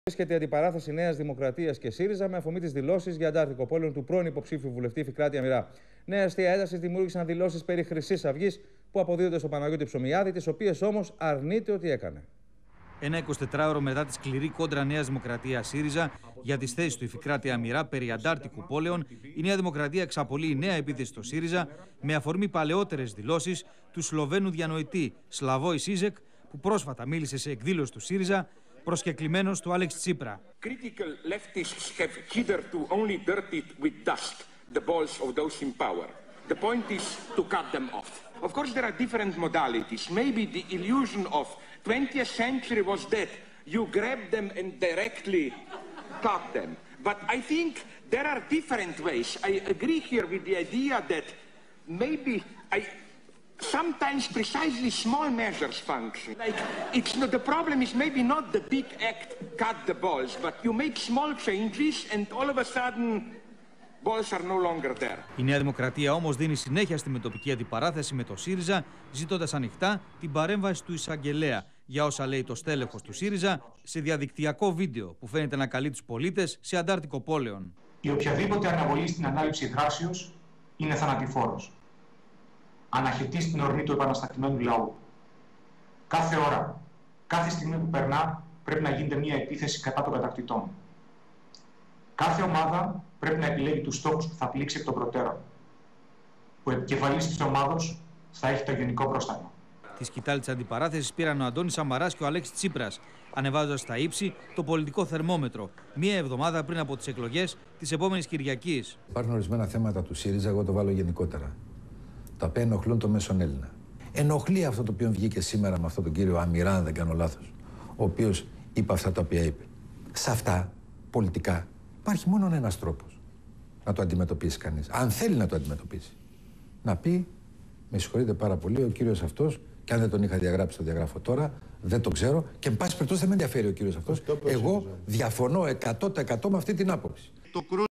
Βρίσκεται η αντιπαράθεση Νέας Δημοκρατίας και ΣΥΡΙΖΑ με αφορμή τις δηλώσεις για αντάρτικο πόλεμο του πρώην υποψήφιου βουλευτή Φικράτη Αμυρά. Νέα αστεία ένταση δημιούργησαν δηλώσεις περί Χρυσής Αυγής που αποδίδονται στο Παναγιώτη Ψωμιάδη, τις οποίες όμως αρνείται ότι έκανε. Ένα 24ωρο μετά τη σκληρή κόντρα Νέας Δημοκρατίας ΣΥΡΙΖΑ για τις θέσεις του Φικράτη Αμυρά περί αντάρτικου πόλεων, η Νέα Δημοκρατία εξαπολύει νέα επίθεση στο ΣΥΡΙΖΑ με αφορμή παλαιότερες δηλώσεις του Σλοβαίνου διανοητή Σλαβόι Ζίζεκ, που πρόσφατα μίλησε σε εκδήλωση του ΣΥΡΙΖΑ προσκεκλημένος του Άλεξ Τσίπρα. Critical leftists have hitherto only dirtied with dust the balls of those in power. The point is to cut them off. Of course there are different modalities. Maybe the illusion of 20th century was that you grab them and directly cut them. But I think there are different ways. I agree here with the idea that maybe sometimes precisely small measures function. Like, the problem is maybe not the big act, cut the balls, but you make small changes and all of a sudden balls are no longer there. Η Νέα Δημοκρατία όμως δίνει συνέχεια στη μετοπική αντιπαράθεση με το ΣΥΡΙΖΑ, ζητώντας ανοιχτά την παρέμβαση του εισαγγελέα για όσα λέει το στέλεχος του ΣΥΡΙΖΑ σε διαδικτυακό βίντεο που φαίνεται να καλεί τους πολίτες σε αντάρτικο πόλεων. Η οποιαδήποτε αναβολή στην ανάληψη δράσεως είναι θανατηφόρος. Αναχαιτεί στην ορμή του επαναστατημένου λαού. Κάθε ώρα, κάθε στιγμή που περνά, πρέπει να γίνεται μια επίθεση κατά των κατακτητών. Κάθε ομάδα πρέπει να επιλέγει τους στόχους που θα πλήξει εκ των προτέρων. Ο επικεφαλής της ομάδος θα έχει το γενικό πρόσταγμα. Τη σκητάλη της αντιπαράθεσης πήραν ο Αντώνης Σαμαράς και ο Αλέξης Τσίπρας, ανεβάζοντας στα ύψη το πολιτικό θερμόμετρο, μία εβδομάδα πριν από τις εκλογές της επόμενης Κυριακής. Υπάρχουν ορισμένα θέματα του ΣΥΡΙΖΑ, εγώ το βάλω γενικότερα, τα οποία ενοχλούν τον μέσον Έλληνα. Ενοχλεί αυτό το οποίο βγήκε σήμερα με αυτόν τον κύριο Αμυρά, αν δεν κάνω λάθος, ο οποίος είπε αυτά τα οποία είπε. Σε αυτά, πολιτικά, υπάρχει μόνο ένας τρόπος να το αντιμετωπίσει κανείς. Αν θέλει να το αντιμετωπίσει. Να πει, με συγχωρείτε πάρα πολύ, ο κύριος αυτός, και αν δεν τον είχα διαγράψει, το διαγράφω τώρα, δεν το ξέρω και εν πάση περιπτώσει δεν με ενδιαφέρει ο κύριος αυτός. Εγώ διαφωνώ 100% με αυτή την άποψη.